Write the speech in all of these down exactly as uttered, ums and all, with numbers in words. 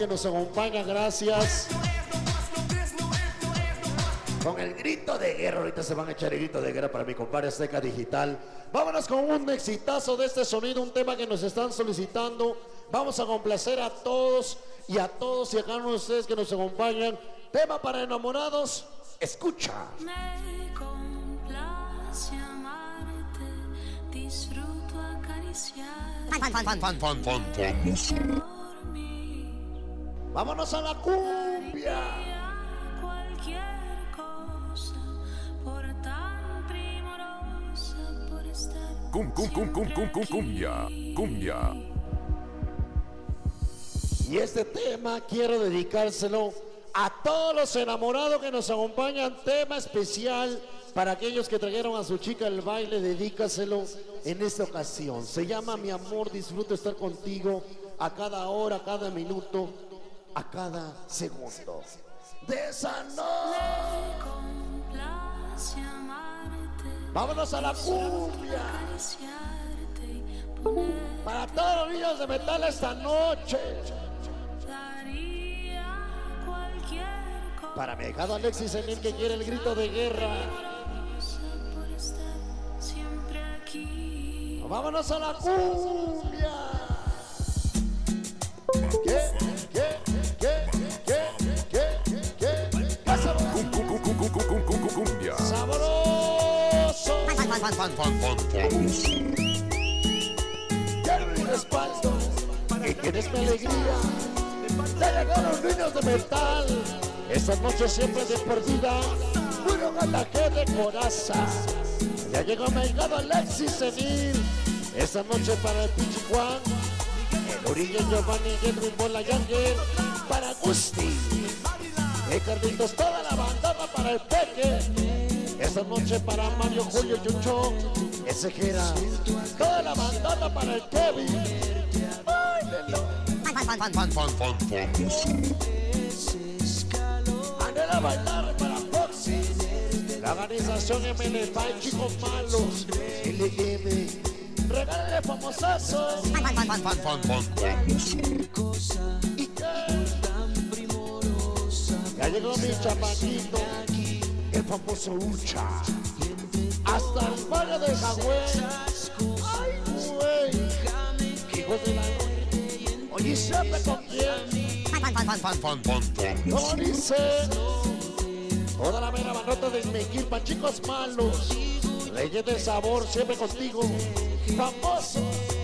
que nos acompañan, gracias. Con el grito de guerra, ahorita se van a echar el grito de guerra para mi compadre Azteca Digital. Vámonos con un exitazo de este sonido, un tema que nos están solicitando. Vamos a complacer a todos y a todos y a cada uno de ustedes que nos acompañan. Tema para enamorados, escucha. Me complace amarte, disfruto acariciar. Fan, fan, fan, fan, fan, fan, fan. Vámonos a la cumbia. Cualquier cosa, por tan primorosa, por estar. Cum, cum, cum, cum, cum, cum, cumbia, cumbia. Y este tema quiero dedicárselo a todos los enamorados que nos acompañan. Tema especial para aquellos que trajeron a su chica al baile. Dedícaselo en esta ocasión. Se llama Mi amor, disfruto estar contigo a cada hora, a cada minuto, a cada segundo de esa noche. Vámonos a la cumbia. Para todos los niños de metal esta noche. Para mi hijado Alexis Enil, que quiere el grito de guerra. Vámonos a la cumbia. ¿Qué? ¿Qué? ¿Qué? ¿Qué? ¿Qué? ¿Qué? ¡Pásalo! Cum, cum, cum, cum, cum, cum, cum, cum, cumbia. ¡Sabroso! Fan, fan, fan, fan, fan, fan, fan. Quiero mi respaldo y tienes mi alegría. Ya llegaron los niños de metal. Esta noche siempre de perdida. Puro gataje de coraza. Ya llegó mi hijado Alexis Senil. Esta noche para el Pichi Juan, el Orilla Giovanni, Edwin Bola Yanger, para Gusti, el Carlitos, toda la bandada para el Peque. Esta noche para Mario, Julio, Chucho, ese Jera, toda la bandada para el Kevin. ¡Ay, Fan, fan, fan, fan, fan, fan, fan. Anhela bailar para Foxy, la organización M L F, chicos malos, L M, regálale famosazo. Fan, fan, fan, fan, fan, fan. ¿Y qué? Ya llegó mi chamaquito, el famoso Ucha, hasta el barrio de Jagüey. Ay, güey, hijos de la noche. Oye, siempre con quién. Fan, fan, fan, fan, fan, fan, fan. Como dice, toda la mera manota de Mequilpa, chicos malos, leyes del sabor, siempre contigo, famoso.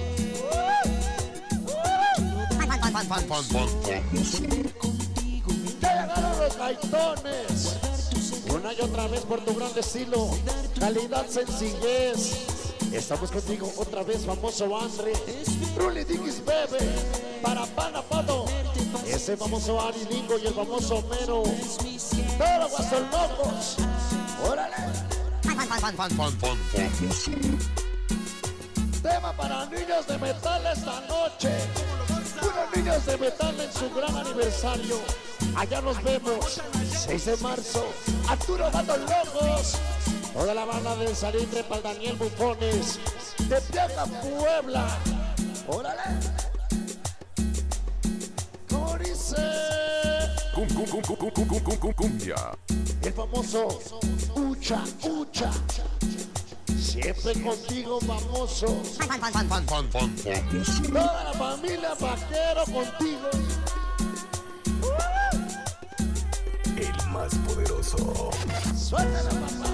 Fan, fan, fan, fan, fan, fan. Ya llegaron los gaitones, una y otra vez por tu gran estilo, calidad, sencillez. Estamos contigo otra vez, famoso Andre, Ruli Dickies Bebe, para Panapoto, ese famoso Ari Lingo y el famoso Mero, todos los guastolmocos, órale. Fan, fan, fan, fan, fan, fan, fan. Tema para niños de metal esta noche, unos niños de metal en su gran aniversario. Allá nos vemos, seis de marzo, Arturo Gatos Locos, toda la banda del Salitre para Daniel Bufones, de Piaca, Puebla, órale. ¿Cómo dice? Cum, cum, cum, cum, cum, cum, cum, cum, cum, cumbia. El famoso Ucha, Ucha, siempre contigo, famoso. Fan, fan, fan, fan, fan, fan, fan. Toda la familia Vaquero contigo. El más poderoso. Suéltala, papá.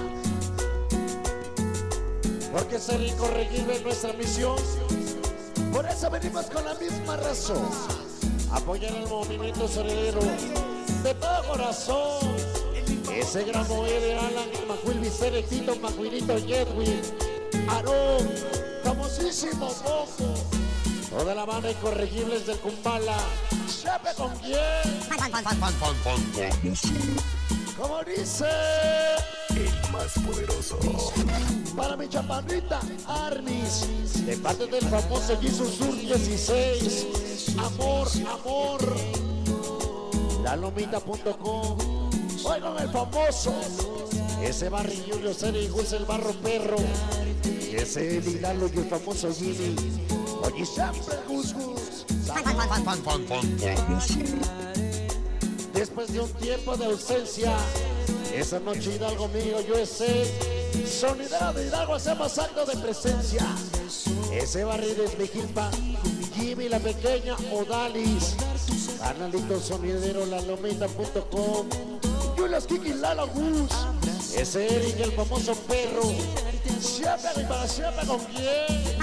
Porque ser incorregible es nuestra misión. Por eso venimos con la misma razón. Apoyar el movimiento soledero de todo corazón. Ese gran Noé de Alan, Macuil Vicere, Tito, Macuilito, Jedwin, Aarón, famosísimo Boco. Toda la banda incorregibles del Kumbala. ¿Sabe con quién? Fan, fan, fan, fan, fan, fan, fan. Como dice, El más poderoso. para mi chaparrita Armis, de parte del famoso Jesus Sur dieciséis. Amor, amor. La lomita punto com. Hoy con el famoso, ese Barry Julio Seri, Gus el Barro Perro, ese Eli Lalo y el famoso Gini. Oye, siempre Gus Gus. Después de un tiempo de ausencia, esa noche Hidalgo mío, yo ese sonidero de Hidalgo, hacemos acto de presencia. Ese barrio de Esmejilpa, Jimmy la pequeña Odalis, Canalito Sonidero, la lomita punto com, Julius Kiki Lalo Gus, ese Eric el famoso perro, siempre y para siempre con quién.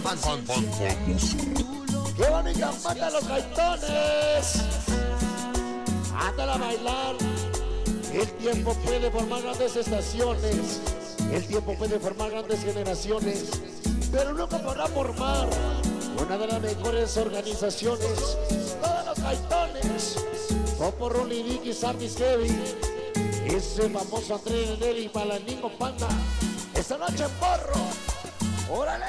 ¡Qué bonita mata los gaitones! Ándala a bailar. El tiempo puede formar grandes estaciones, el tiempo puede formar grandes generaciones, pero nunca podrá formar una de las mejores organizaciones. Todos los gaitones, Popo, Ronnie, Vicky, Sarvis, Kevin, ese famoso André Neri, Palaningo, Panda, esta noche en Porro. ¡Órale!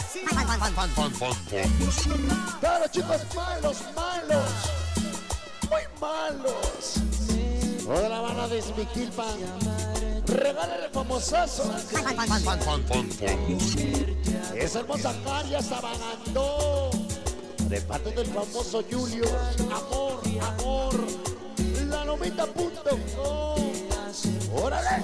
Todos los chicos malos, malos, muy malos. Toda la banda de Esmejilpa, regálale el famosazo. Esa hermosa caria está vagando de parte del famoso Julio. Amor, amor, la lomita punto com. ¡Órale!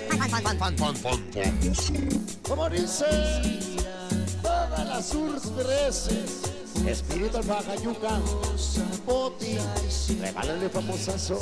Como dice, todas las Sur trece, Espíritu al Bajayuca, Boti, regálale el famosazo.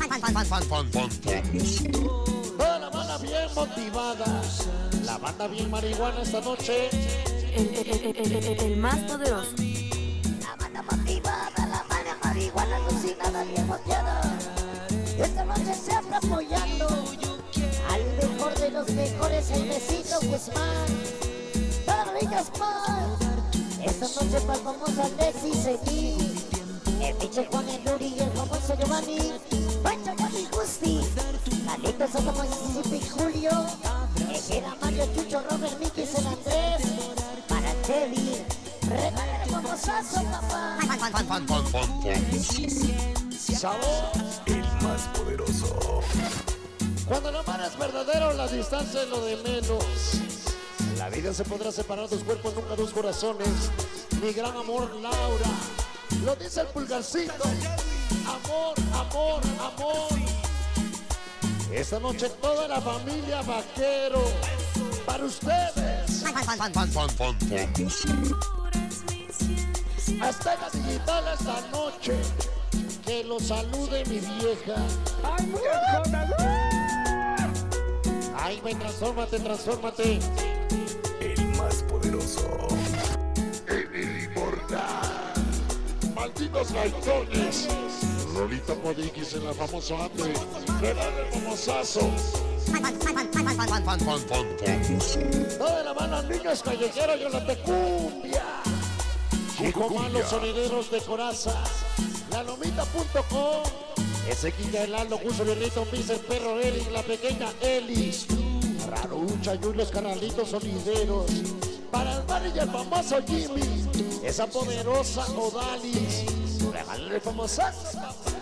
Toda la banda bien motivada, la banda bien marihuana esta noche. El, el, el, el, el más poderoso. La banda motivada, la banda marihuana alucinada, bien moteada. Esta noche siempre apoyando al mejor de los mejores, el besito Guzmán. Todas las niñas más. Esta noche para el famoso Alexis Seguí, el pinche Juan, el Nuri y el famoso Giovanni, Pancho, Giovanni, Gusti, Carlitos, Soto, Mississippi, Julio, Ejera, Mario, Chucho, Robert, Mickey, San Andrés, para Teddy, regálale el famosazo, papá. Sabor, El más poderoso. cuando la mano es verdadero, la distancia es lo de menos. La vida se podrá separar dos cuerpos, nunca dos corazones. Mi gran amor, Laura, lo dice el pulgarcito. Amor, amor, amor. Esta noche toda la familia Vaquero, para ustedes. Hasta en la digital esta noche, que lo salude mi vieja. Ay, ven, transfórmate, transfórmate. El más poderoso. El inmortal. Malditos gaitones. Rolita Modiquis en la famosa Ande. Regale el famosazo. Toda la mano, niños callejeros, yo la te cumbia. Chico malos sonideros de coraza. La lomita punto com. Ese Quilla, el Aldo, Gusto, Birrito, Mister Perro, Eric, la pequeña Elis. Rarucha, Julius, Carnalitos, sonideros. Para el Barry y el famoso Jimmy. Esa poderosa Odalis. Regálale el famosazo.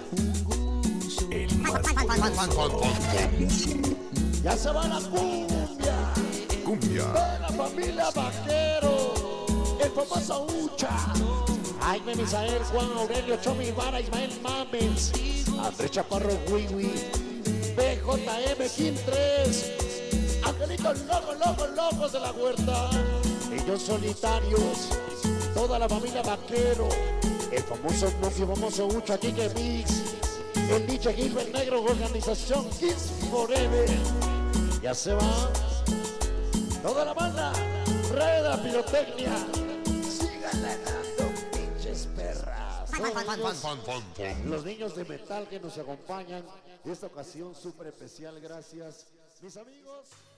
El más poderoso. Ya se va la cumbia. Cumbia. Toda la familia Vaquero. El famoso Ucha. Jaime Misael, Juan Aurelio, Chomi Vara, Ismael Mames, Andrés Chaparro, Wiwi, B J M, Kim tres, Angelitos Locos, Locos, Locos de la Huerta, ellos solitarios, toda la familia Vaquero, el famoso Murphy, famoso Ucha, Kike Mix, el Nietzsche Gilbert Negro, organización Kids Forever. Ya se va toda la banda, Reda Pirotecnia. Sigan ganando, pinches perras. Los niños de metal que nos acompañan. Esta ocasión súper especial, gracias, mis amigos.